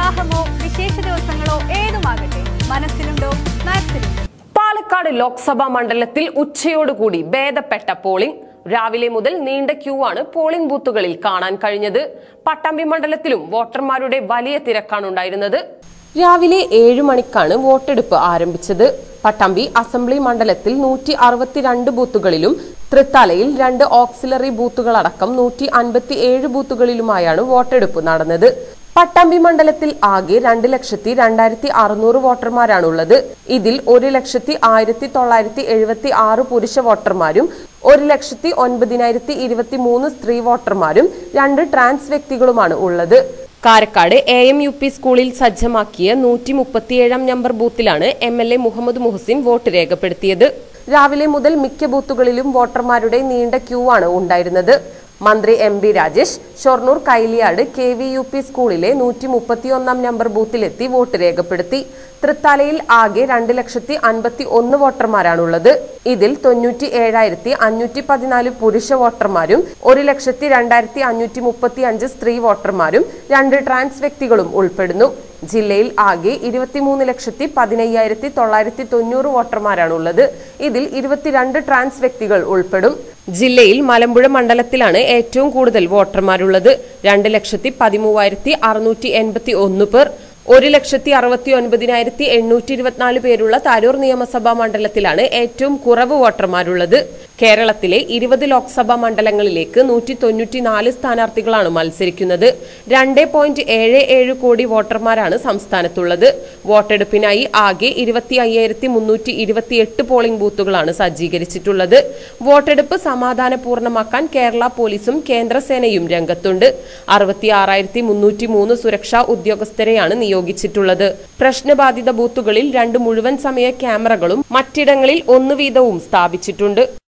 വിവാഹമോ വിശേഷ ദിവസങ്ങളോ ഏതുമാകട്ടെ, മനസ്സിലുണ്ടോ മാത്സിലുണ്ടോ. പാലക്കാട് ലോക്സഭാ മണ്ഡലത്തിൽ ഉച്ചയോടുകൂടി ഭേദപ്പെട്ട പോളിംഗ്. രാവിലെ മുതൽ നീണ്ട ക്യൂ ആണ് പോളിംഗ് ബൂത്തുകളിൽ കാണാൻ കഴിഞ്ഞത്. പട്ടാമ്പി മണ്ഡലത്തിലും വോട്ടർമാരുടെ വലിയ തിരക്കാണ് ഉണ്ടായിരുന്നത്. രാവിലെ 7 മണിക്കാണ് വോട്ടെടുപ്പ് ആരംഭിച്ചത്. പട്ടാമ്പി അസംബ്ലി മണ്ഡലത്തിൽ 162 ബൂത്തുകളിലും തൃത്താലയിൽ 2 ഓക്സിലറി ബൂത്തുകളടക്കം 157 ബൂത്തുകളിലുമായാണ് വോട്ടെടുപ്പ് നടന്നത്. പട്ടാമ്പി മണ്ഡലത്തിൽ ആകെ 2,02,600 വോട്ടർമാരാണുള്ളത്. ഇതിൽ 1,01,976 പുരുഷ വോട്ടർമാരും 1,09,023 സ്ത്രീ വോട്ടർമാരും 2 ട്രാൻസ് വ്യക്തികളുമാണ് ഉള്ളത്. കാരക്കാട് AMUP സ്കൂളിൽ സജ്ജമാക്കിയ 137 നമ്പർ ബൂത്തിലാണ് MLA മുഹമ്മദ് മുഹസിൻ വോട്ട് രേഖപ്പെടുത്തിയത്. രാവിലെ മുതൽ മിക്ക ബൂത്തുകളിലും വോട്ടർമാരുടെ നീണ്ട ക്യൂ ആണ് ഉണ്ടായിരുന്നത്. മന്ത്രി MB രാജേഷ് ഷൊർണൂർ കൈലിയാട് KVUP സ്കൂളിലെ 131 നമ്പർ ബൂത്തിലെത്തി വോട്ട് രേഖപ്പെടുത്തി. തൃത്താലയിൽ ആകെ 2,51,051 വോട്ടർമാരാണുള്ളത്. ഇതിൽ 97,514 പുരുഷ വോട്ടർമാരും 1,02,535 സ്ത്രീ വോട്ടർമാരും 2 ട്രാൻസ് വ്യക്തികളും ഉൾപ്പെടുന്നു. ജില്ലയിൽ ആകെ 23,15,990 വോട്ടർമാരാണുള്ളത്. ഇതിൽ 22 ട്രാൻസ് വ്യക്തികൾ ഉൾപ്പെടും. ജില്ലയിൽ മലമ്പുഴ മണ്ഡലത്തിലാണ് ഏറ്റവും കൂടുതൽ വോട്ടർമാരുള്ളത്. 2,13,681 പേർ. 1,69,824 പേരുള്ള താരൂർ നിയമസഭാ മണ്ഡലത്തിലാണ് ഏറ്റവും കുറവ് വോട്ടർമാരുള്ളത്. കേരളത്തിലെ 20 ലോക്സഭാ മണ്ഡലങ്ങളിലേക്ക് 194 സ്ഥാനാർത്ഥികളാണ് മത്സരിക്കുന്നത്. 2.77 കോടി വോട്ടർമാരാണ് സംസ്ഥാനത്തുള്ളത്. വോട്ടെടുപ്പിനായി ആകെ 25,328 പോളിംഗ് ബൂത്തുകളാണ് സജ്ജീകരിച്ചിട്ടുള്ളത്. വോട്ടെടുപ്പ് സമാധാനപൂർണ്ണമാക്കാൻ കേരള പോലീസും കേന്ദ്രസേനയും രംഗത്തുണ്ട്. 66,303 സുരക്ഷാ ഉദ്യോഗസ്ഥരെയാണ് നിയോഗിച്ചിട്ടുള്ളത്. പ്രശ്നബാധിത ബൂത്തുകളിൽ 2 മുഴുവൻ സമയ ക്യാമറകളും മറ്റിടങ്ങളിൽ 1 വീതവും സ്ഥാപിച്ചിട്ടുണ്ട്.